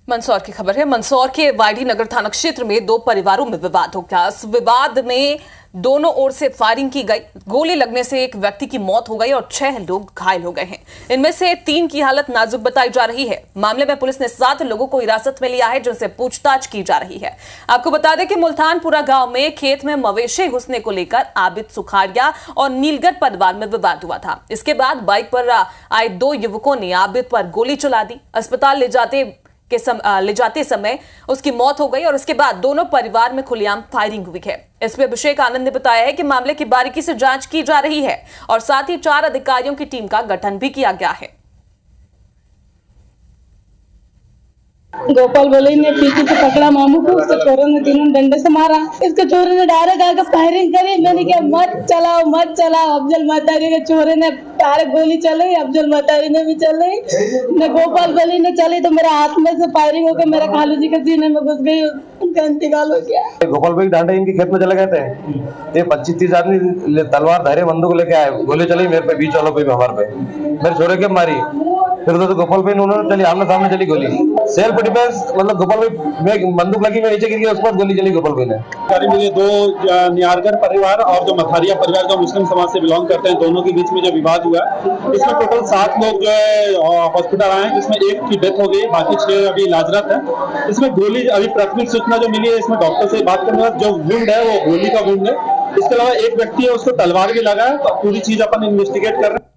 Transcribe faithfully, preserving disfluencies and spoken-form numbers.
मंदसौर की खबर है। मंदसौर के वायडी नगर थाना क्षेत्र में दो परिवारों में विवाद हो गया। इस विवाद में दोनों ओर से फायरिंग की गई। गोली लगने से एक व्यक्ति की मौत हो गई और छह लोग घायल हो गए हैं। इनमें से तीन की हालत नाजुक बताई जा रही है। मामले में पुलिस ने सात लोगों को हिरासत में लिया है, जिनसे पूछताछ की जा रही है। आपको बता दें कि मुल्तानपुरा गांव में खेत में मवेशी घुसने को लेकर आबिद सुखाड़िया और नीलगर परिवार में विवाद हुआ था। इसके बाद बाइक पर आए दो युवकों ने आबिद पर गोली चला दी। अस्पताल ले जाते के सम, ले जाते समय उसकी मौत हो गई और इसके बाद दोनों परिवार में खुलेआम फायरिंग हुई है। एसपी अभिषेक आनंद ने बताया है कि मामले की बारीकी से जांच की जा रही है और साथ ही चार अधिकारियों की टीम का गठन भी किया गया है। गोपाल बोले ने पीछे से पकड़ा मामू को, उसके चोरों ने तीनों डंडे से मारा। इसके चोरों ने डायरेक्ट आकर फायरिंग करी। मैंने कहा मत चलाओ मत चलाओ। अफजल मतारी के चोरे ने डायरेक्ट गोली चलाई, अफजल मतारी ने भी चलाई, न गोपाल बोली ने चली तो मेरे हाथ में से फायरिंग होकर मेरे खालू जी के सीने में घुस गई। उनका इंतकाल हो गया। गोपाल भाई डांडे इनके खेत में चले गए थे। ये पच्चीस तीस आदमी तलवार धारे बंदूक लेके आए, गोली चली मेरे पे, बीच वालों पे, हमारे पे, मेरे छोरे के मारी। फिर तो गोपाल भाई उन्होंने चली, आमने सामने चली गोली, सेल्फ डिफेंस। मतलब गोपाल भाई में बंदूक लगी, मैं नीचे गिर गया, उस पर गोली चली गोपाल भाई ने। मुझे दो नियारगर परिवार और जो मथारिया परिवार जो मुस्लिम समाज से बिलोंग करते हैं, दोनों के बीच में जो विवाद हुआ, इसमें टोटल सात लोग जो है हॉस्पिटल आए हैं, जिसमें एक की डेथ हो गई, बाकी छह अभी इलाजरत है। इसमें गोली अभी प्राथमिक सूचना जो मिली है, इसमें डॉक्टर से बात करने के बाद जो वुंड है वो गोली का वुंड है। इसके अलावा एक व्यक्ति है, उसको तलवार भी लगा है। तो पूरी चीज अपन इन्वेस्टिगेट कर रहे हैं।